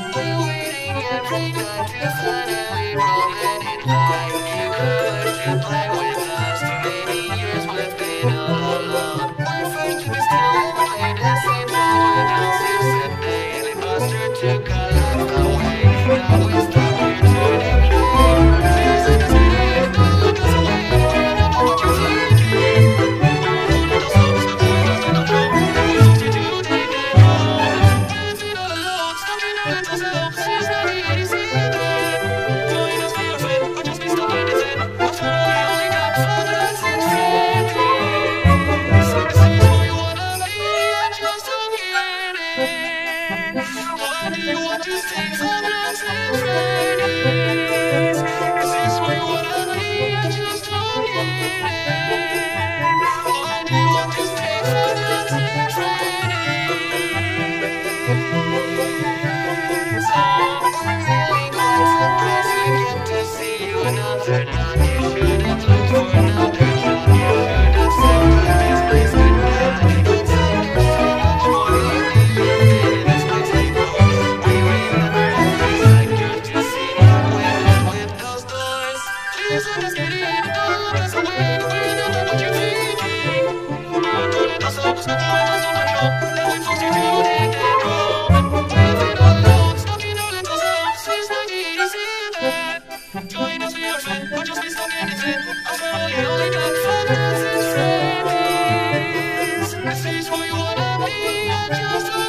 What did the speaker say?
We're waiting every night to finally roll it in like new colors to play with us. Too many years we've been all alone. We're fighting still and play the same song. We're downstairs Sunday and imposter took our life away. Now we're stuck here turning blue. Tears in the city and don't look us away. Wanna know what you're thinking? Don't stop us, don't control. We're substituting and wrong. Dancing all alone, stuck in our little selves. It's not easy. Join us, be our friend, or just be stuck in the zen. After all, we only got fun, dancing friendly. This is where you wanna be, I just don't get it. Why do you want to stay so dancing friendlies? This is where you wanna be, I just don't get it. Why do you want to stay so dancing friendlies? I'm really glad sometimes I get to see you another night. You shouldn't look for another job. You should have said to this place goodbye. But there's so much more lonely you've been in this place before. We remember how it's like just to see you with those doors. Please let us get in, don't look us away. We don't know what you're thinking. Don't let us stop us, no point us on control. Then we force you to take that role. Laughing all alone, stuck in our little selves. It's not easy that. Join us, be our friend, or just be stuck in the zen. After all, you only got fun dancing friendlies. This is where you wanna be, I just